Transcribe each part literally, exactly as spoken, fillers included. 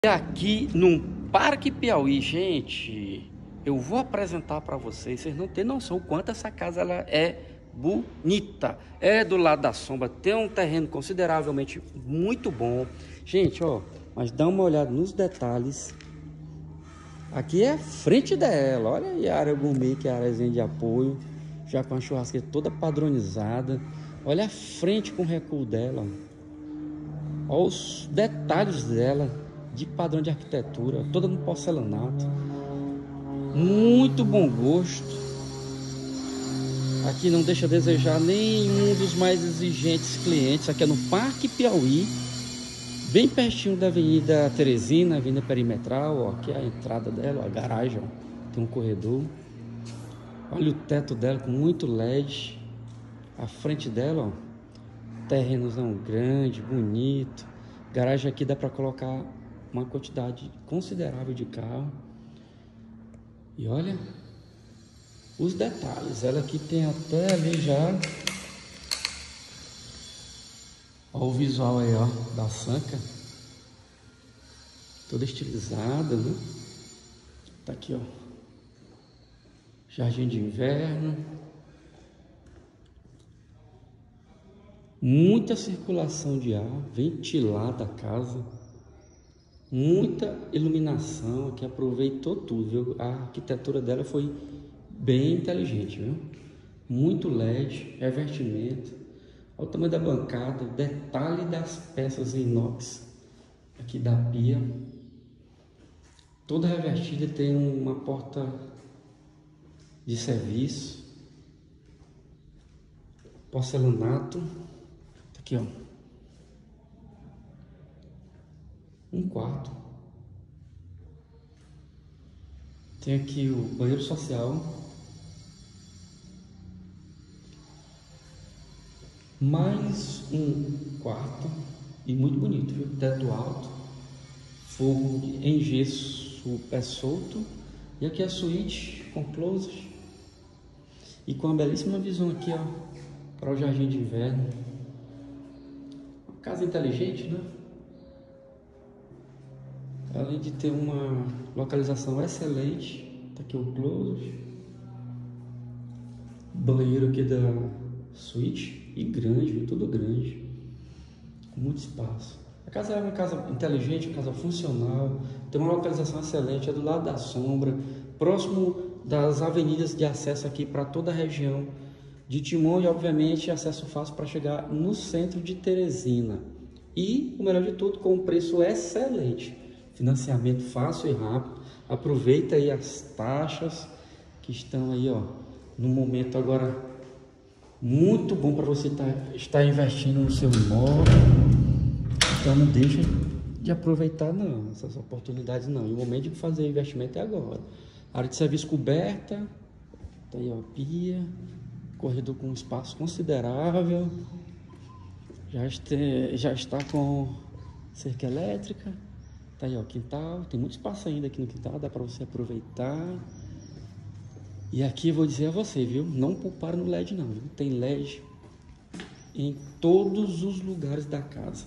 Aqui no Parque Piauí, gente, eu vou apresentar para vocês, vocês não têm noção o quanto essa casa ela é bonita. É do lado da sombra, tem um terreno consideravelmente muito bom. Gente, ó, mas dá uma olhada nos detalhes. Aqui é a frente dela, olha aí a área gourmet, que é a áreazinha de apoio, já com a churrasqueira toda padronizada. Olha a frente com o recuo dela, ó. Olha os detalhes dela, de padrão de arquitetura, toda no porcelanato, muito bom gosto. Aqui não deixa a desejar nenhum dos mais exigentes clientes. Aqui é no Parque Piauí, bem pertinho da Avenida Teresina, Avenida Perimetral. Ó, aqui é a entrada dela, ó, a garagem, ó, tem um corredor. Olha o teto dela com muito L E D. A frente dela, ó, terrenozão grande, bonito. Garagem aqui dá para colocar uma quantidade considerável de carro. E olha os detalhes. Ela aqui tem até ali já, olha o visual aí, ó, da sanca, toda estilizada, né? Tá aqui, ó, jardim de inverno, muita circulação de ar, ventilada a casa, muita iluminação. Aqui aproveitou tudo, viu? A arquitetura dela foi bem inteligente, viu? Muito L E D, revestimento. Olha o tamanho da bancada, o detalhe das peças em inox aqui da pia. Toda revestida, tem uma porta de serviço, porcelanato. Aqui, ó, um quarto. Tem aqui o banheiro social, mais um quarto, e muito bonito, viu? Teto alto, forro em gesso pé solto, e aqui a suíte com closet e com uma belíssima visão aqui, ó, para o jardim de inverno. Uma casa inteligente, né? Além de ter uma localização excelente, tá aqui o closet, banheiro aqui da suíte, e grande, viu? Tudo grande, com muito espaço. A casa é uma casa inteligente, uma casa funcional, tem uma localização excelente, é do lado da sombra, próximo das avenidas de acesso aqui para toda a região de Timon, e obviamente acesso fácil para chegar no centro de Teresina. E o melhor de tudo, com um preço excelente. Financiamento fácil e rápido. Aproveita aí as taxas que estão aí, ó, no momento agora muito bom para você tá, estar investindo no seu imóvel. Então não deixa de aproveitar não essas oportunidades não. E o momento de fazer investimento é agora. Área de serviço coberta, tá aí, ó, pia, corredor com espaço considerável. Já está, já está com cerca elétrica. Tá aí, ó, quintal, tem muito espaço ainda aqui no quintal, dá para você aproveitar. E aqui eu vou dizer a você, viu? Não pouparam no L E D não, viu? Tem L E D em todos os lugares da casa.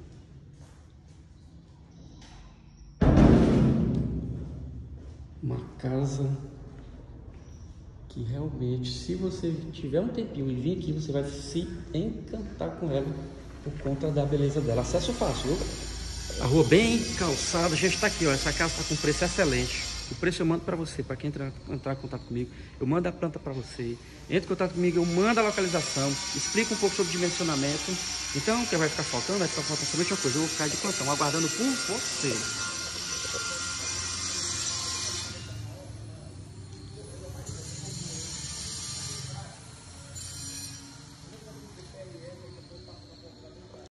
Uma casa que realmente, se você tiver um tempinho e vir aqui, você vai se encantar com ela por conta da beleza dela. Acesso fácil, viu? A rua bem calçada, já está aqui, ó. Essa casa está com preço excelente. O preço eu mando para você, para quem entrar, entrar em contato comigo. Eu mando a planta para você. Entre em contato comigo, eu mando a localização, explico um pouco sobre o dimensionamento. Então, o que vai ficar faltando? Vai ficar faltando somente uma coisa. Eu vou ficar de plantão, aguardando por você.